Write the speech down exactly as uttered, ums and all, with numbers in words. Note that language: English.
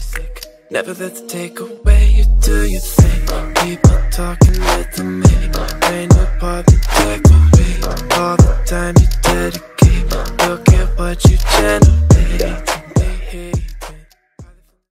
basic. Never let it take away you do your thing. People talking, let them make. Ain't no part to decorate. All the time you dedicate. Look at what you generate.